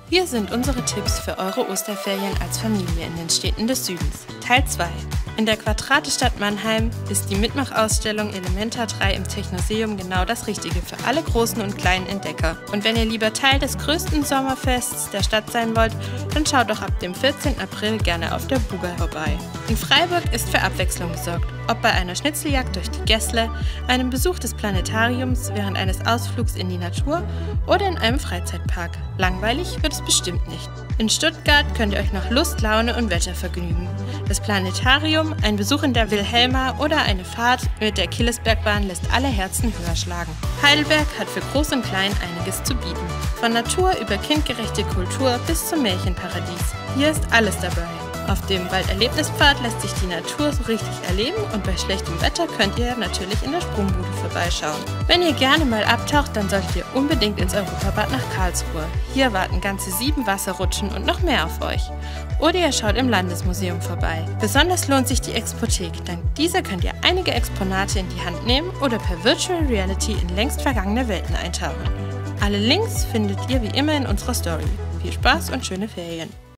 Hier sind unsere Tipps für eure Osterferien als Familie in den Städten des Südens. Teil 2. In der Quadratestadt Mannheim ist die Mitmachausstellung Elementa 3 im Technoseum genau das Richtige für alle großen und kleinen Entdecker. Und wenn ihr lieber Teil des größten Sommerfests der Stadt sein wollt, dann schaut doch ab dem 14. April gerne auf der Buga vorbei. In Freiburg ist für Abwechslung gesorgt. Ob bei einer Schnitzeljagd durch die Gässle, einem Besuch des Planetariums während eines Ausflugs in die Natur oder in einem Freizeitpark. Langweilig wird es bestimmt nicht. In Stuttgart könnt ihr euch nach Lust, Laune und Wetter vergnügen. Das Planetarium, ein Besuch in der Wilhelma oder eine Fahrt mit der Killesbergbahn lässt alle Herzen höher schlagen. Heidelberg hat für Groß und Klein einiges zu bieten. Von Natur über kindgerechte Kultur bis zum Märchenparadies. Hier ist alles dabei. Auf dem Walderlebnispfad lässt sich die Natur so richtig erleben und bei schlechtem Wetter könnt ihr natürlich in der Sprungbude vorbeischauen. Wenn ihr gerne mal abtaucht, dann solltet ihr unbedingt ins Europabad nach Karlsruhe. Hier warten ganze 7 Wasserrutschen und noch mehr auf euch. Oder ihr schaut im Landesmuseum vorbei. Besonders lohnt sich die Expothek, dank dieser könnt ihr einige Exponate in die Hand nehmen oder per Virtual Reality in längst vergangene Welten eintauchen. Alle Links findet ihr wie immer in unserer Story. Viel Spaß und schöne Ferien!